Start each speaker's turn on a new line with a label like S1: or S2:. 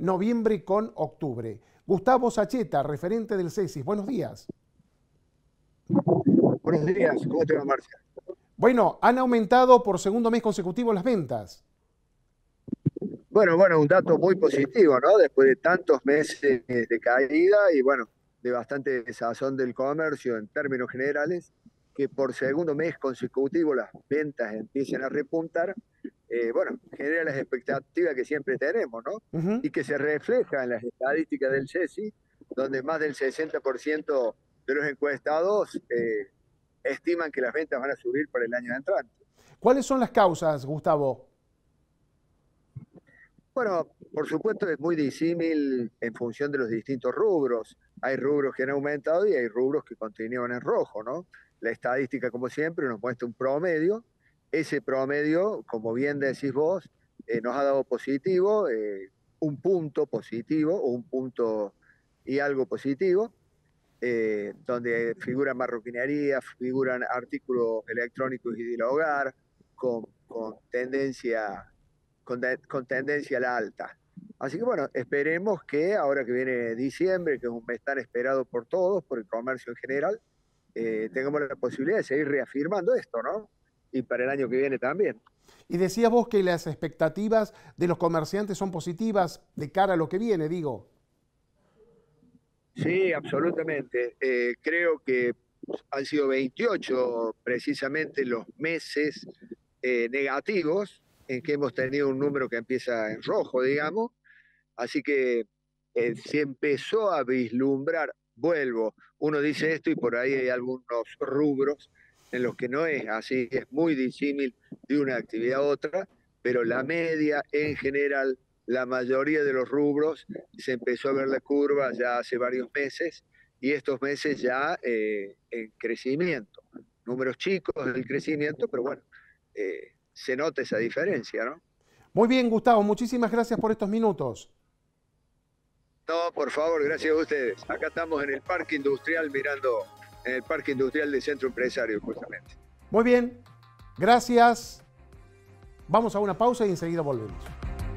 S1: noviembre con octubre. Gustavo Sacheta, referente del CESIS. Buenos días.
S2: Buenos días, ¿cómo te va, Marcia?
S1: Bueno, han aumentado por segundo mes consecutivo las ventas.
S2: Bueno, un dato muy positivo, ¿no? Después de tantos meses de caída y bueno, de bastante desazón del comercio en términos generales, que por segundo mes consecutivo las ventas empiecen a repuntar, bueno, genera las expectativas que siempre tenemos, ¿no?
S1: Ujú.
S2: Y que se refleja en las estadísticas del CESI, donde más del 60% de los encuestados estiman que las ventas van a subir para el año entrante.
S1: ¿Cuáles son las causas, Gustavo?
S2: Bueno, por supuesto es muy disímil en función de los distintos rubros. Hay rubros que han aumentado y hay rubros que continúan en rojo, ¿no? La estadística, como siempre, nos muestra un promedio. Ese promedio, como bien decís vos, nos ha dado positivo, un punto positivo o un punto y algo positivo, donde figuran marroquinería, figuran artículos electrónicos y del hogar, con tendencia con tendencia a la alta. Así que bueno, esperemos que ahora que viene diciembre, que es un mes tan esperado por todos, por el comercio en general, tengamos la posibilidad de seguir reafirmando esto, ¿no? Y para el año que viene también.
S1: Y decías vos que las expectativas de los comerciantes son positivas de cara a lo que viene, digo.
S2: Sí, absolutamente. Creo que han sido 28 precisamente los meses negativos en que hemos tenido un número que empieza en rojo, digamos. Así que se empezó a vislumbrar, vuelvo, uno dice esto y por ahí hay algunos rubros en los que no es así, es muy disímil de una actividad a otra, pero la media en general, la mayoría de los rubros, se empezó a ver la curva ya hace varios meses y estos meses ya en crecimiento. Números chicos del crecimiento, pero bueno, se nota esa diferencia, ¿no?
S1: Muy bien, Gustavo, muchísimas gracias por estos minutos.
S2: No, por favor, gracias a ustedes. Acá estamos en el Parque Industrial mirando, en el Parque Industrial del Centro Empresario, justamente.
S1: Muy bien, gracias. Vamos a una pausa y enseguida volvemos.